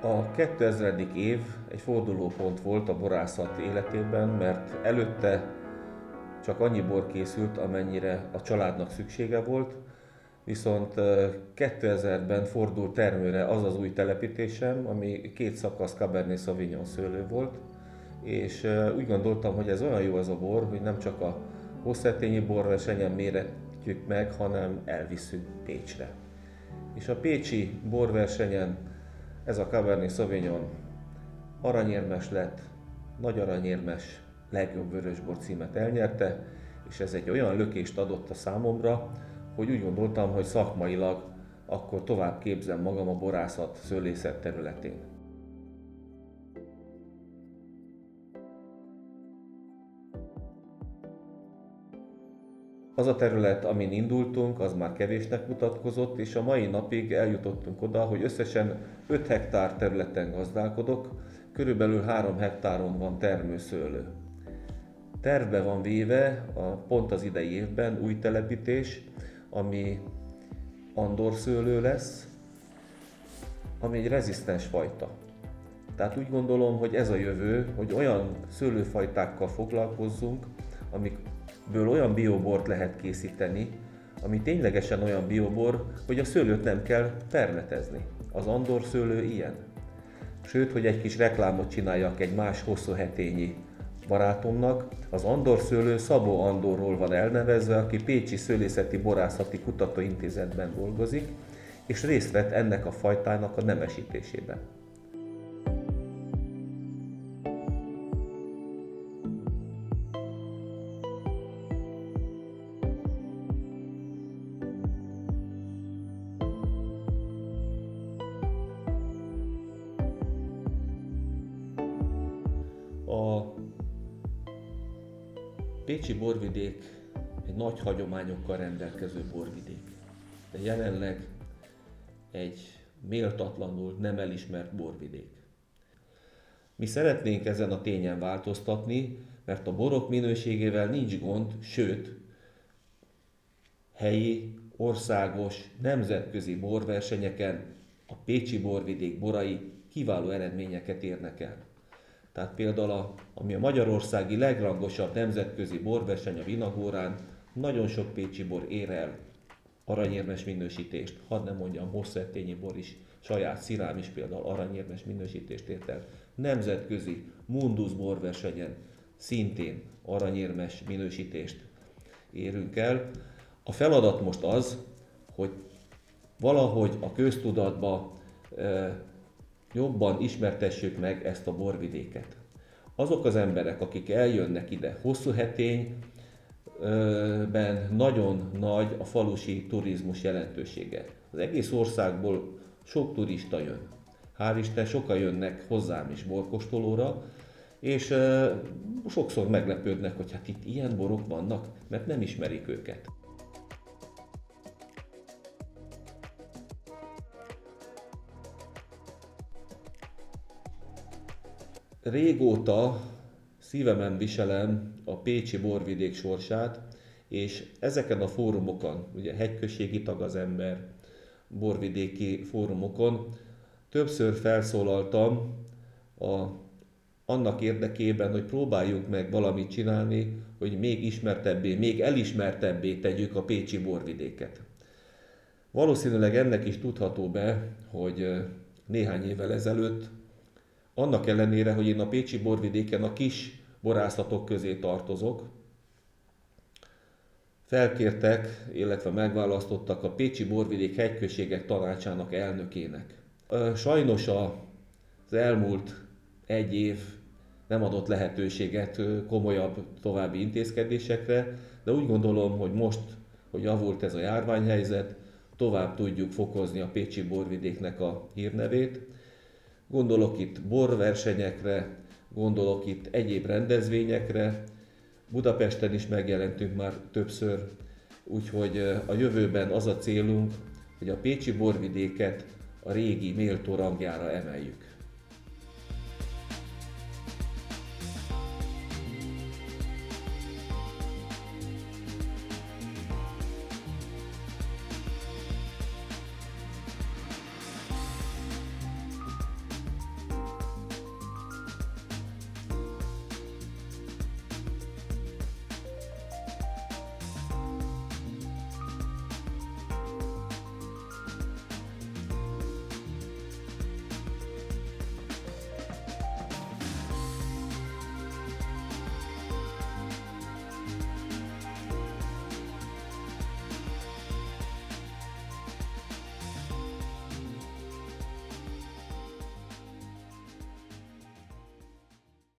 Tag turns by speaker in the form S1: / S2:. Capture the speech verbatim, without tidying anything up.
S1: A kétezredik év egy fordulópont volt a borászat életében, mert előtte csak annyi bor készült, amennyire a családnak szüksége volt, viszont kétezerben fordult termőre az az új telepítésem, ami két szakasz Cabernet Sauvignon szőlő volt, és úgy gondoltam, hogy ez olyan jó az a bor, hogy nem csak a hosszetényi borversenyen méretjük meg, hanem elviszünk Pécsre. És a pécsi borversenyen ez a Cabernet Sauvignon aranyérmes lett, nagy aranyérmes, legjobb vörösbor címet elnyerte, és ez egy olyan lökést adott a számomra, hogy úgy gondoltam, hogy szakmailag akkor tovább képzem magam a borászat, szőlészet területén. Az a terület, amin indultunk, az már kevésnek mutatkozott, és a mai napig eljutottunk oda, hogy összesen öt hektár területen gazdálkodok, körülbelül három hektáron van termőszőlő. Tervbe van véve a, pont az idei évben új telepítés, ami andor szőlő lesz, ami egy rezisztens fajta. Tehát úgy gondolom, hogy ez a jövő, hogy olyan szőlőfajtákkal foglalkozzunk, amikből olyan biobort lehet készíteni, ami ténylegesen olyan biobor, hogy a szőlőt nem kell permetezni. Az andor szőlő ilyen. Sőt, hogy egy kis reklámot csináljak egy más hosszúhetényi barátomnak, az andor szőlő Szabó Andorról van elnevezve, aki Pécsi Szőlészeti Borászati Kutatóintézetben dolgozik, és részt vett ennek a fajtának a nemesítésében. A pécsi borvidék egy nagy hagyományokkal rendelkező borvidék, de jelenleg egy méltatlanul nem elismert borvidék. Mi szeretnénk ezen a tényen változtatni, mert a borok minőségével nincs gond, sőt, helyi, országos, nemzetközi borversenyeken a pécsi borvidék borai kiváló eredményeket érnek el. Tehát például, a, ami a magyarországi legrangosabb nemzetközi borverseny a Vinagórán, nagyon sok pécsi bor ér el aranyérmes minősítést, hadd nem mondjam, hosszetényi bor is, saját szirám is például aranyérmes minősítést ért el. Nemzetközi Mundus borversenyen szintén aranyérmes minősítést érünk el. A feladat most az, hogy valahogy a köztudatba e, jobban ismertessük meg ezt a borvidéket. Azok az emberek, akik eljönnek ide, hosszúhetényben nagyon nagy a falusi turizmus jelentősége. Az egész országból sok turista jön. Hál' Isten, sokan jönnek hozzám is borkóstolóra, és sokszor meglepődnek, hogy hát itt ilyen borok vannak, mert nem ismerik őket. Régóta szívemen viselem a pécsi borvidék sorsát, és ezeken a fórumokon, ugye hegyközségi tag az ember, borvidéki fórumokon többször felszólaltam a, annak érdekében, hogy próbáljuk meg valamit csinálni, hogy még ismertebbé, még elismertebbé tegyük a pécsi borvidéket. Valószínűleg ennek is tudható be, hogy néhány évvel ezelőtt, annak ellenére, hogy én a pécsi borvidéken a kis borászatok közé tartozok, felkértek, illetve megválasztottak a Pécsi Borvidék Hegyközségek Tanácsának elnökének. Sajnos az elmúlt egy év nem adott lehetőséget komolyabb további intézkedésekre, de úgy gondolom, hogy most, hogy javult ez a járványhelyzet, tovább tudjuk fokozni a pécsi borvidéknek a hírnevét. Gondolok itt borversenyekre, gondolok itt egyéb rendezvényekre, Budapesten is megjelentünk már többször, úgyhogy a jövőben az a célunk, hogy a pécsi borvidéket a régi méltó rangjára emeljük.